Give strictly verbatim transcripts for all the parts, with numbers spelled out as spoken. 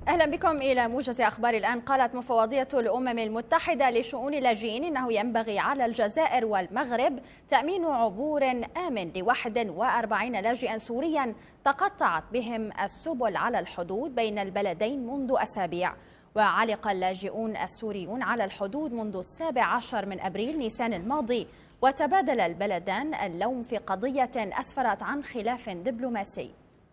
أهلا بكم إلى موجز أخبار الآن. قالت مفوضية الأمم المتحدة لشؤون اللاجئين إنه ينبغي على الجزائر والمغرب تأمين عبور آمن ل واحد وأربعين لاجئا سوريا تقطعت بهم السبل على الحدود بين البلدين منذ أسابيع. وعلق اللاجئون السوريون على الحدود منذ السابع عشر من أبريل نيسان الماضي، وتبادل البلدان اللوم في قضية أسفرت عن خلاف دبلوماسي.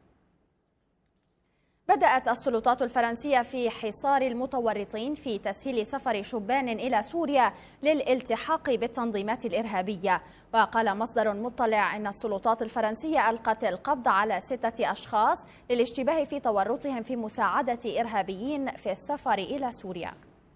بدأت السلطات الفرنسية في حصار المتورطين في تسهيل سفر شبان إلى سوريا للالتحاق بالتنظيمات الإرهابية. وقال مصدر مطلع إن السلطات الفرنسية ألقت القبض على ستة أشخاص للاشتباه في تورطهم في مساعدة إرهابيين في السفر إلى سوريا.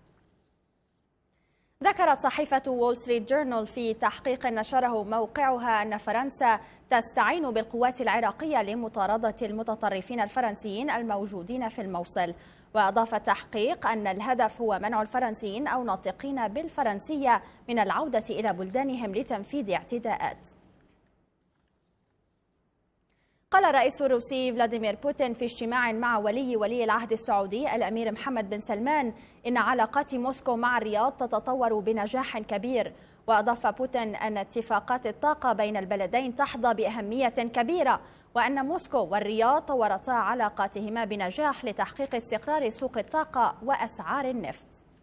ذكرت صحيفة وول ستريت جورنال في تحقيق نشره موقعها أن فرنسا تستعين بالقوات العراقية لمطاردة المتطرفين الفرنسيين الموجودين في الموصل. وأضاف التحقيق أن الهدف هو منع الفرنسيين أو ناطقين بالفرنسية من العودة إلى بلدانهم لتنفيذ اعتداءات. قال الرئيس الروسي فلاديمير بوتين في اجتماع مع ولي ولي العهد السعودي الأمير محمد بن سلمان إن علاقات موسكو مع الرياض تتطور بنجاح كبير. وأضاف بوتين أن اتفاقات الطاقة بين البلدين تحظى بأهمية كبيرة، وأن موسكو والرياض طورتا علاقاتهما بنجاح لتحقيق استقرار سوق الطاقة وأسعار النفط.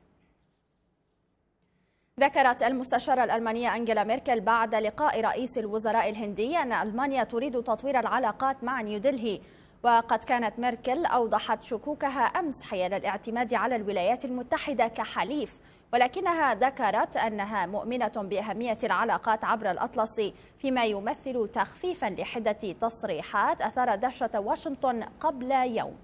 ذكرت المستشارة الألمانية أنجيلا ميركل بعد لقاء رئيس الوزراء الهندي أن ألمانيا تريد تطوير العلاقات مع نيودلهي. وقد كانت ميركل أوضحت شكوكها أمس حيال الاعتماد على الولايات المتحدة كحليف، ولكنها ذكرت أنها مؤمنة بأهمية العلاقات عبر الأطلسي، فيما يمثل تخفيفا لحدة تصريحات أثار دهشة واشنطن قبل يوم.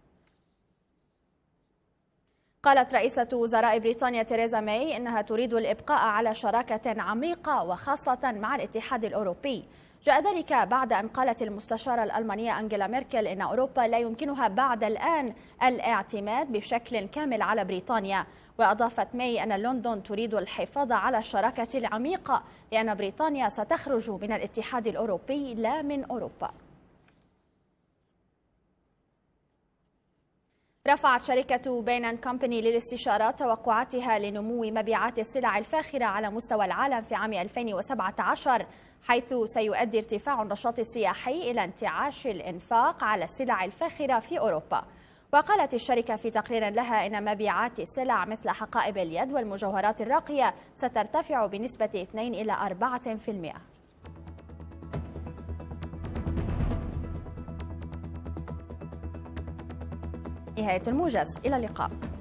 قالت رئيسة وزراء بريطانيا تيريزا ماي إنها تريد الإبقاء على شراكة عميقة وخاصة مع الاتحاد الأوروبي. جاء ذلك بعد أن قالت المستشارة الألمانية أنجيلا ميركل إن أوروبا لا يمكنها بعد الآن الاعتماد بشكل كامل على بريطانيا. وأضافت ماي أن لندن تريد الحفاظ على الشراكة العميقة لأن بريطانيا ستخرج من الاتحاد الأوروبي لا من أوروبا. رفعت شركة بين أند كومباني للاستشارات توقعاتها لنمو مبيعات السلع الفاخرة على مستوى العالم في عام ألفين وسبعة عشر، حيث سيؤدي ارتفاع النشاط السياحي إلى انتعاش الإنفاق على السلع الفاخرة في أوروبا. وقالت الشركة في تقرير لها إن مبيعات السلع مثل حقائب اليد والمجوهرات الراقية سترتفع بنسبة اثنين إلى أربعة بالمئة. نهاية الموجز، إلى اللقاء.